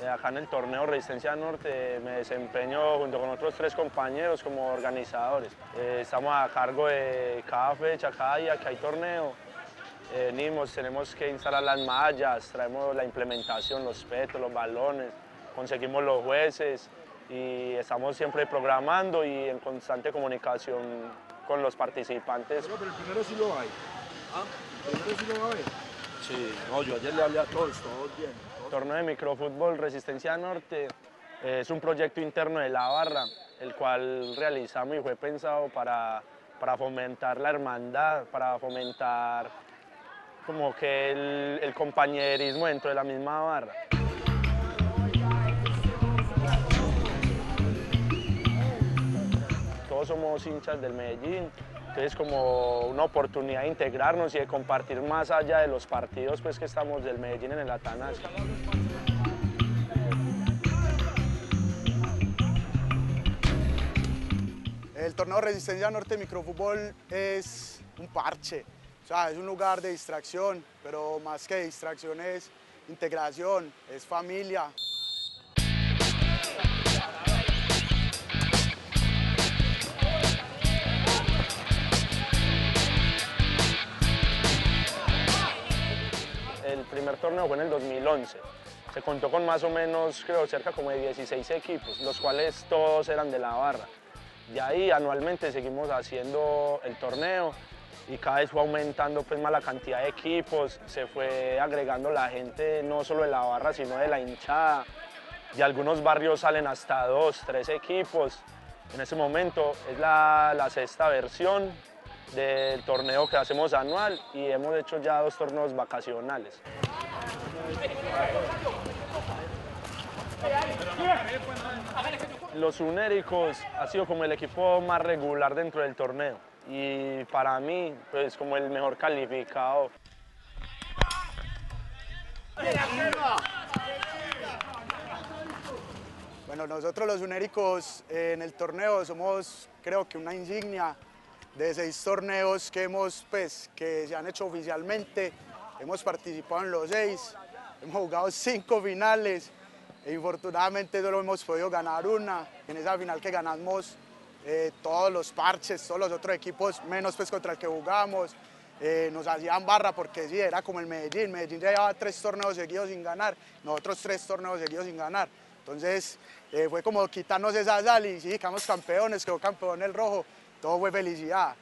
Acá en el torneo Resistencia Norte me desempeño junto con otros 3 compañeros como organizadores. Estamos a cargo de cada fecha, cada día que hay torneo. Venimos, tenemos que instalar las mallas, traemos la implementación, los petos, los balones, conseguimos los jueces y estamos siempre programando y en constante comunicación con los participantes. Pero el primero sí lo hay. ¿Ah? ¿El primero sí lo va a ver? Sí. No, yo ayer le hablé a todos bien. El torneo de microfútbol Resistencia Norte es un proyecto interno de la barra, el cual realizamos y fue pensado para fomentar la hermandad, para fomentar como que el compañerismo dentro de la misma barra. Todos somos hinchas del Medellín, entonces como una oportunidad de integrarnos y de compartir más allá de los partidos pues, que estamos del Medellín en el Atanasio. El torneo Resistencia Norte Microfútbol es un parche, o sea, es un lugar de distracción, pero más que distracción es integración, es familia. El primer torneo fue en el 2011. Se contó con más o menos, creo, cerca como de 16 equipos, los cuales todos eran de la barra. De ahí anualmente seguimos haciendo el torneo y cada vez fue aumentando pues, más la cantidad de equipos, se fue agregando la gente no solo de la barra sino de la hinchada. De algunos barrios salen hasta 2, 3 equipos. En este momento es la 6ª versión del torneo que hacemos anual y hemos hecho ya 2 torneos vacacionales. Los Unéricos ha sido como el equipo más regular dentro del torneo y para mí pues como el mejor calificado. Bueno, nosotros los Unéricos en el torneo somos creo que una insignia de 6 torneos que se han hecho oficialmente. Hemos participado en los 6, hemos jugado 5 finales e infortunadamente solo hemos podido ganar una. En esa final que ganamos todos los parches, todos los otros equipos, menos pues contra el que jugamos, nos hacían barra porque sí, era como el Medellín. Medellín ya llevaba 3 torneos seguidos sin ganar, nosotros 3 torneos seguidos sin ganar. Entonces fue como quitarnos esa sal y sí, quedamos campeones, quedó campeón el rojo, todo fue felicidad.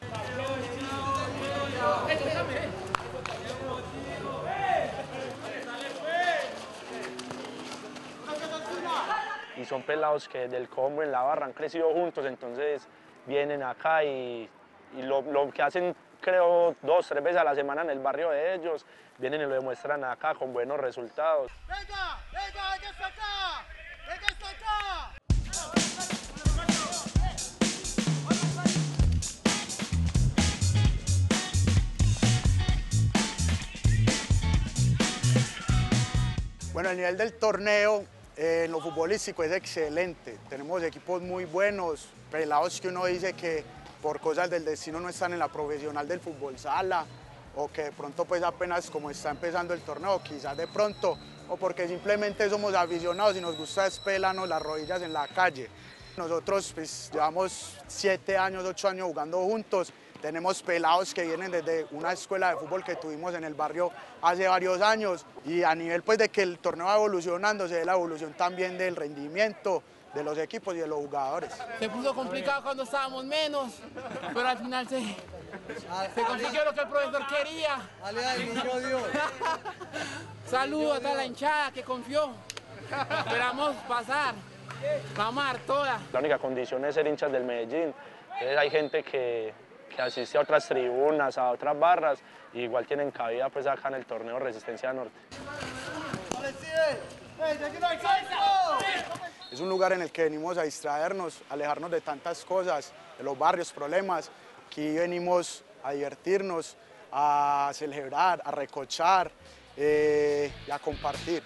Y son pelados que del combo en la barra han crecido juntos, entonces vienen acá y lo que hacen creo 2, 3 veces a la semana en el barrio de ellos, vienen y lo demuestran acá con buenos resultados. ¡Venga! ¡Venga! ¡Venga hasta acá! ¡Venga hasta acá! Bueno, el nivel del torneo en lo futbolístico es excelente. Tenemos equipos muy buenos, pelados que uno dice que por cosas del destino no están en la profesional del fútbol sala o que de pronto pues apenas como está empezando el torneo, quizás de pronto, o porque simplemente somos aficionados y nos gusta despelarnos las rodillas en la calle. Nosotros pues llevamos 7 años, 8 años jugando juntos. Tenemos pelados que vienen desde una escuela de fútbol que tuvimos en el barrio hace varios años y a nivel pues de que el torneo va evolucionando, se ve la evolución también del rendimiento de los equipos y de los jugadores. Se puso complicado cuando estábamos menos, pero al final se consiguió lo que el profesor quería. Saludos a toda la hinchada que confió. Esperamos pasar, vamos a dar toda. La única condición es ser hinchas del Medellín. Entonces hay gente que asiste a otras tribunas, a otras barras, y igual tienen cabida pues acá en el torneo Resistencia Norte. Es un lugar en el que venimos a distraernos, a alejarnos de tantas cosas, de los barrios, problemas. Aquí venimos a divertirnos, a celebrar, a recochar y a compartir.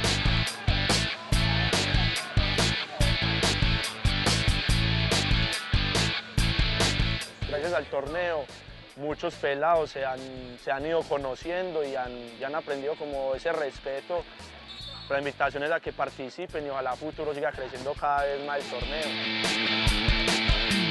Gracias al torneo, muchos pelados se han ido conociendo y han aprendido como ese respeto Pero la invitación es a que participen y ojalá a futuro siga creciendo cada vez más el torneo.